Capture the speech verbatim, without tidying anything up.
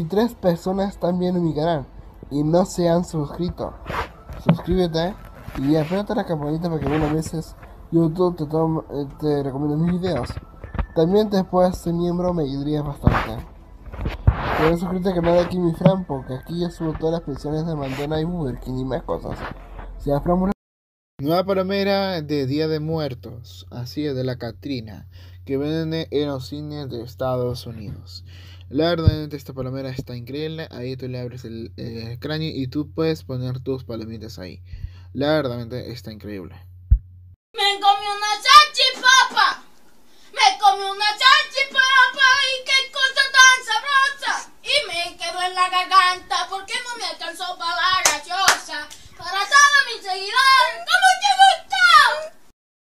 tres personas están viendo mi canal y no se han suscrito. Suscríbete y apérate la campanita para que algunas veces YouTube te, toma, te recomiende mis videos. También te puedes ser miembro, me ayudarías bastante. Puedes suscribirte al canal de aquí mi Fran, porque aquí yo subo todas las pensiones de Mandela y Burger King y más cosas. Si a Fran Nueva palomera de Día de Muertos, así es, de la Catrina, que venden en los cines de Estados Unidos. La verdad, esta palomera está increíble. Ahí tú le abres el, el cráneo y tú puedes poner tus palomitas ahí. La verdad, está increíble. Me comí una salchipapa. Me comí una salchipapa y qué cosa tan sabrosa. Y me quedó en la garganta porque no me alcanzó para la gaseosa. Para todos mis seguidores.